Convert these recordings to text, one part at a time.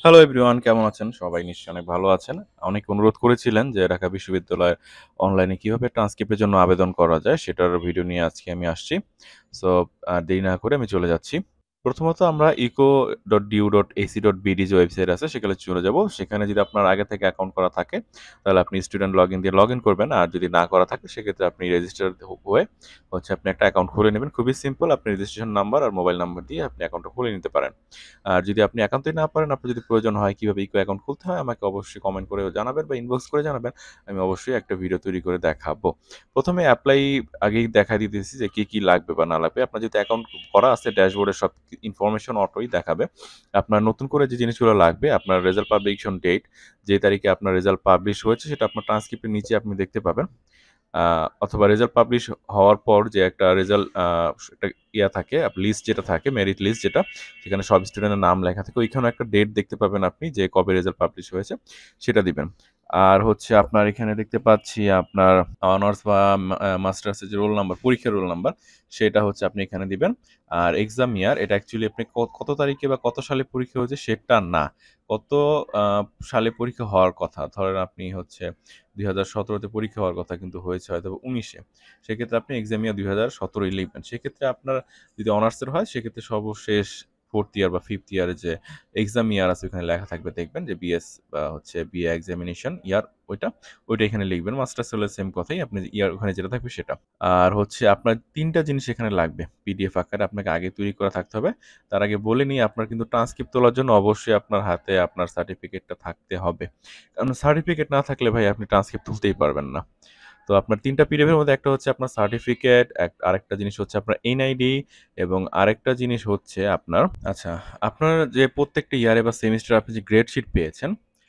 Hello everyone, কেমন আছেন? সবাই নিশ্চয়ই অনেক ভালো আছেন। অনেকে অনুরোধ করেছিলেন যে ঢাকা বিশ্ববিদ্যালয়ের অনলাইনে কিভাবে ট্রান্সক্রিপ্টের জন্য আবেদন করা যায় সেটার ভিডিও নিয়ে আজকে আমি আসছি। সো দেরি না করে আমি চলে যাচ্ছি। প্রথমত আমরা eco.du.ac.bd যে ওয়েবসাইট আছে সেখানে চলে যাব। সেখানে যদি আপনার আগে থেকে অ্যাকাউন্ট করা থাকে তাহলে আপনি স্টুডেন্ট লগইন দিয়ে লগইন করবেন। আর যদি না করা থাকে সেক্ষেত্রে আপনি রেজিস্টার হয়ে আপনি একটা অ্যাকাউন্ট খুলে নেবেন। খুবই সিম্পল। আপনি রেজিস্ট্রেশন নাম্বার আর মোবাইল নাম্বার দিয়ে আপনি অ্যাকাউন্টটা খুলে নিতে পারেন। আর যদি আপনি একান্তই না পারেন, আপনার যদি প্রয়োজন হয় কিভাবে ইকো অ্যাকাউন্ট খুলতে হয়, আমাকে অবশ্যই কমেন্ট করে জানাবেন বা ইনবক্স করে জানাবেন। আমি অবশ্যই একটা ভিডিও তৈরি করে দেখাবো। ১ম এ এপ্লাই আগেই দেখা দিতেছি যে কি লাগবে বা না লাগবে। আপনার যেহেতু অ্যাকাউন্ট করা আছে ড্যাশবোর্ডে সব ইনফরমেশন অটোই দেখাবে। আপনার নতুন করে যে জিনিসগুলো লাগবে, আপনার রেজাল্ট পাবলিকেশন ডেট, যে তারিখে আপনার রেজাল্ট পাবলিশ হয়েছে সেটা আপনার ট্রান্সক্রিপ্টের নিচে আপনি দেখতে পাবেন। অথবা রেজাল্ট পাবলিশ হওয়ার পর যে একটা রেজাল্ট একটা থাকে, লিস্ট যেটা থাকে, মেরিট লিস্ট যেটা, সেখানে সব স্টুডেন্টের নাম লেখা থাকে। ওইখানেও একটা ডেট দেখতে পাবেন আপনি যে কবে রেজাল্ট পাবলিশ হয়েছে, সেটা দিবেন। আর আপনার এখানে দেখতে পাচ্ছি আপনার অনার্স বা মাস্টার্সের যে রোল নাম্বার, পরীক্ষার রোল নাম্বার, সেটা আপনি এখানে দিবেন। আর এক্সাম ইয়ার, এটা অ্যাকচুয়ালি আপনি কত তারিখে বা কত সালে পরীক্ষা হয়েছে সেটা না। কত আ সালে পরীক্ষা হওয়ার কথা। ধরেন আপনি ২০১৭ তে পরীক্ষা হওয়ার কথা কিন্তু হয়েছে হয়তোবা ১৯ এ। সেক্ষেত্রে আপনি এক্সাম ইয়ার ২০১৭ ই লিখবেন। সেক্ষেত্রে আপনার যদি অনার্সের হয় সেক্ষেত্রে সর্বশেষ 4th ইয়ার বা 5th ইয়ারে যে এক্সাম ইয়ার আছে ওখানে লেখা থাকবে, দেখবেন যে বিএস বা বিএ এক্সামিনেশন ইয়ার, ওইটা এখানে লিখবেন। মাস্টার্স হলে সেম কথাই, আপনি ইয়ার ওখানে যেটা থাকবে সেটা। আর আপনার ৩ টা জিনিস এখানে লাগবে। পিডিএফ আকারে আপনাকে আগে তৈরি করা থাকতে হবে। তার আগে বলে নিই, আপনার কিন্তু ট্রান্সক্রিপ্ট তোলার জন্য অবশ্যই আপনার হাতে আপনার সার্টিফিকেটটা থাকতে হবে। কারণ সার্টিফিকেট না থাকলে ভাই আপনি ট্রান্সক্রিপ্ট তুলতেই পারবেন না। তো আপনার ৩ টা পিডিএফ এর মধ্যে একটা আপনার সার্টিফিকেট, আরেকটা জিনিস আপনার এনআইডি, এবং আরেকটা জিনিস আপনার আপনার যে প্রত্যেকটা ইয়ারে বা সেমিস্টারে আপনি যে গ্রেড শিট পেয়েছেন,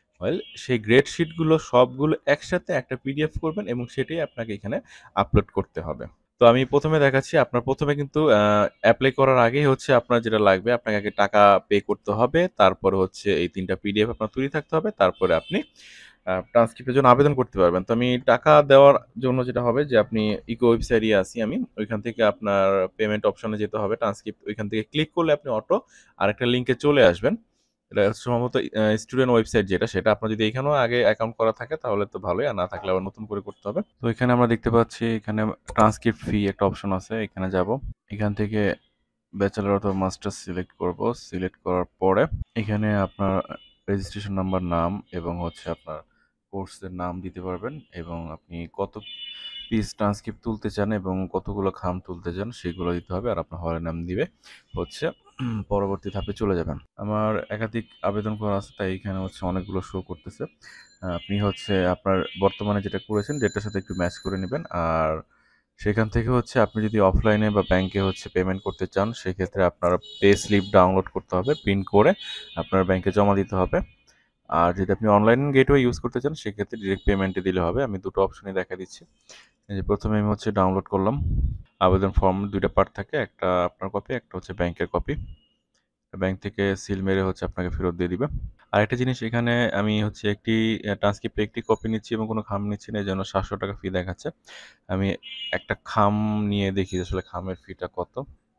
সেই গ্রেড শিটগুলো সবগুলো একসাথে একটা পিডিএফ করবেন এবং সেটাই আপনাকে এখানে আপলোড করতে হবে। তো আমি ১ম এ দেখাচ্ছি। আপনার ১ম এ কিন্তু এপ্লাই করার আগেই আপনার যেটা লাগবে, আপনাকে আগে টাকা পে করতে হবে। তারপরে এই ৩ টা পিডিএফ আপনার তৈরি থাকতে হবে। তারপরে আপনি ট্রান্সক্রিপ্টের জন্য আবেদন করতে পারবেন। তো আমি টাকা দেওয়ার জন্য যেটা হবে যে আপনি ইকো ওয়েবসাইটে আছি আমি। ওইখান থেকে আপনার পেমেন্ট অপশনে যেতে হবে। ট্রান্সক্রিপ্ট ওইখান থেকে ক্লিক করলে আপনি অটো আরেকটা লিংকে চলে আসবেন। এটা সম্ভবত স্টুডেন্ট ওয়েবসাইট যেটা, সেটা আপনার যদি এখানেও আগে অ্যাকাউন্ট করা থাকে তাহলে তো ভালোই, আর না থাকলে আবার নতুন করে করতে হবে। তো এখানে আমরা দেখতে পাচ্ছি এখানে ট্রান্সক্রিপ্ট ফি একটা অপশন আছে। এখানে যাব। এখান থেকে ব্যাচেলর অথবা মাস্টার্স সিলেক্ট করব। সিলেক্ট করার পরে এখানে আপনার রেজিস্ট্রেশন নাম্বার, নাম এবং আপনার কোর্সের নাম দিতে পারবেন, এবং আপনি কত পিস ট্রান্সক্রিপ্ট তুলতে চান এবং কতগুলো খাম তুলতে চান সেগুলো দিতে হবে, আর আপনার হলের নাম দিবে। হচ্ছে পরবর্তী ধাপে চলে যাবেন। আমার একাধিক আবেদন করা আছে তাই এখানে অনেকগুলো শো করতেছে। আপনি আপনার বর্তমানে যেটা করেছেন ডেটটার সাথে একটু ম্যাচ করে নেবেন। আর সেখান থেকে আপনি যদি অফলাইনে বা ব্যাংকে পেমেন্ট করতে চান সেক্ষেত্রে আপনার পে স্লিপ ডাউনলোড করতে হবে, প্রিন্ট করে আপনার ব্যাংকে জমা দিতে হবে। আর যদি আপনি অনলাইন গেটওয়ে ইউজ করতে চান সেক্ষেত্রে ডিরেক্ট পেমেন্টে দিলে হবে। আমি দুটো অপশনই দেখা দিচ্ছি। এই যে প্রথমে আমি ডাউনলোড করলাম। আবেদন ফর্ম ২ টা পার্ট থাকে। একটা আপনার কপি, একটা ব্যাংকের কপি। ব্যাংক থেকে সিল মেরে আপনাকে ফেরত দিয়ে দিবে। আরেকটা জিনিস, এখানে আমি একটি ট্রান্সক্রিপ্টে একটি কপি নিচ্ছি এবং কোনো খাম নিচ্ছি না। এজন্য ৳৭০০ ফি দেখাচ্ছে। আমি একটা খাম নিয়ে দেখি আসলে খামের ফিটা কত।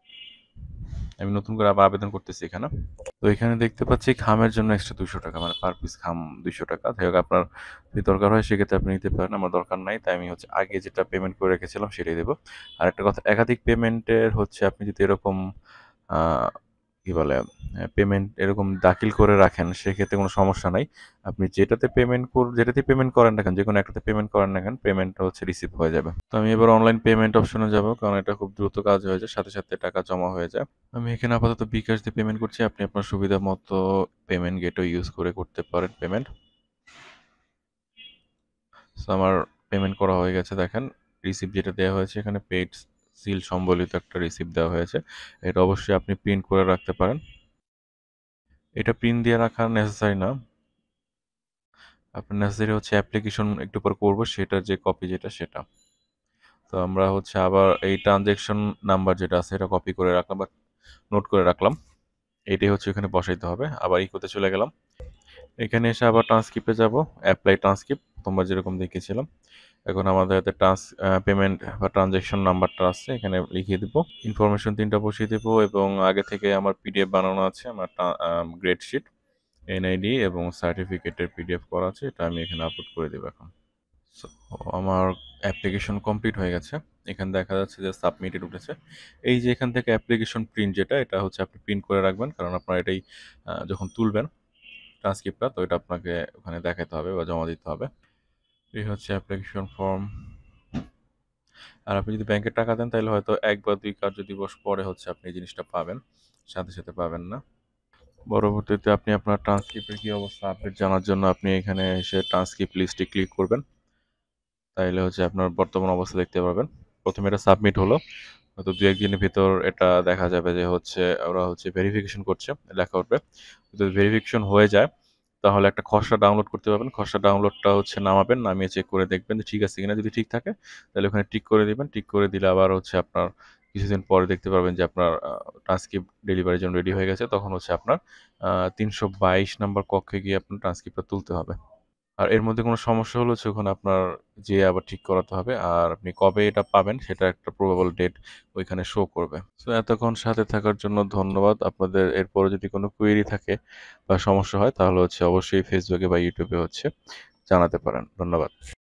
আমি নতুন করে আবার আবেদন করতেছি এখানে। তো এখানে দেখতে পাচ্ছি খামের জন্য এক্সট্রা ৳২০০, মানে পার পিস খাম ৳২০০। যাই হোক, আপনার যদি দরকার হয় সেক্ষেত্রে আপনি নিতে পারেন। আমার দরকার নাই, তাই আমি আগে যেটা পেমেন্ট করে রেখেছিলাম সেটাই দেব। আরেকটা কথা, একাধিক পেমেন্টের আপনি যদি এরকম আ কি বলে পেমেন্ট এরকম দাখিল করে রাখেন সেক্ষেত্রে কোনো সমস্যা নাই। আপনি যেটাতেই পেমেন্ট করেন না কেন, যেকোনো একটাতে পেমেন্ট করেন না কেন, পেমেন্টটা রিসিভ হয়ে যাবে। তো আমি এবার অনলাইন পেমেন্ট অপশনে যাব, কারণ এটা খুব দ্রুত কাজ হয়ে যায়, সাথে সাথে টাকা জমা হয়ে যায়। আমি এখানে আপাতত বিকাশ দিয়ে পেমেন্ট করছি। আপনি আপনার সুবিধা মতো পেমেন্ট গেটওয়ে ইউজ করে করতে পারেন পেমেন্ট। সো আমার পেমেন্ট করা হয়ে গেছে। দেখেন রিসিপ্ট যেটা দেওয়া হয়েছে এখানে পেইড সিল সম্বলিত একটা রিসিপ্ট দেওয়া হয়েছে। এটা অবশ্যই আপনি প্রিন্ট করে রাখতে পারেন। এটা প্রিন্ট দিয়ে রাখা নেসেসারি না। আপনার নেসেসারি অ্যাপ্লিকেশন একটু পর করব সেটার যে কপি যেটা সেটা। তো আমরা আবার এই ট্রানজ্যাকশন নাম্বার যেটা আছে এটা কপি করে রাখলাম বা নোট করে রাখলাম। এটাই এখানে বসাইতে হবে। আবার ইকোতে চলে গেলাম। এখানে এসে আবার ট্রান্সক্রিপ্টে যাব। অ্যাপ্লাই ট্রান্সক্রিপ্ট তোমরা যেরকম দেখিয়েছিলাম। এখন আমাদের হাতে পেমেন্ট বা ট্রানজ্যাকশন নাম্বারটা আছে, এখানে লিখিয়ে দেব। ইনফরমেশন ৩ টা বসিয়ে দেব এবং আগে থেকে আমার পিডিএফ বানানো আছে আমার গ্রেড শিট। এনআইডি এবং সার্টিফিকেটের পিডিএফ করা আছে, এটা আমি এখানে আপলোড করে দেবো এখন। সো আমার অ্যাপ্লিকেশন কমপ্লিট হয়ে গেছে। এখানে দেখা যাচ্ছে যে সাবমিটেড উঠেছে। এই যে এখান থেকে অ্যাপ্লিকেশন প্রিন্ট যেটা, এটা হচ্ছে আপনি প্রিন্ট করে রাখবেন, কারণ আপনার এটাই যখন তুলবেন ট্রান্সক্রিপ্টটা, তো এটা আপনাকে ওখানে দেখাতে হবে বা জমা দিতে হবে। এই হচ্ছে অ্যাপ্লিকেশন ফর্ম। আর আপনি যদি ব্যাংকে টাকা দেন তাহলে হয়তো ১ বা ২ কার্যদিবস পরে হচ্ছে আপনি এই জিনিসটা পাবেন। সাথে, সাথে পাবেন না। পরবর্তীতে আপনি আপনার ট্রান্সক্রিপ্টের কি অবস্থা আপডেট জানার জন্য আপনি এখানে এসে ট্রান্সক্রিপ্ট লিস্টে ক্লিক করবেন। তাইলে হচ্ছে আপনার বর্তমান অবস্থা দেখতে পারবেন। ১ম এ এটা সাবমিট হলো। হয়তো ২-১ দিনের ভিতর এটা দেখা যাবে যে হচ্ছে ওরা হচ্ছে ভেরিফিকেশন করছে, লেখা উঠবে। যদি ভেরিফিকেশন হয়ে যায় তাহলে একটা খসড়া ডাউনলোড করতে পারবেন। খসড়া ডাউনলোডটা হচ্ছে নামাবেন, নামিয়ে চেক করে দেখবেন যে ঠিক আছে কিনা। যদি ঠিক থাকে তাহলে ওখানে টিক করে দিবেন। টিক করে দিলে আবার হচ্ছে আপনার কিছুদিন পরে দেখতে পারবেন যে আপনার ট্রান্সক্রিপ্ট ডেলিভারির জন্য রেডি হয়ে গেছে। তখন হচ্ছে আপনার ৩২২ নাম্বার কক্ষে গিয়ে আপনার ট্রান্সক্রিপ্টটা তুলতে হবে। আর এর মধ্যে কোনো সমস্যা হলে হচ্ছে ওখানে আপনার যেয়ে আবার ঠিক করাতে হবে। আর আপনি কবে এটা পাবেন সেটার একটা প্রবাবল ডেট ওইখানে শো করবে। সো এতক্ষণ সাথে থাকার জন্য ধন্যবাদ। আপনাদের এরপরে যদি কোনো কোয়েরি থাকে বা সমস্যা হয় তাহলে হচ্ছে অবশ্যই ফেসবুকে বা ইউটিউবে হচ্ছে জানাতে পারেন। ধন্যবাদ।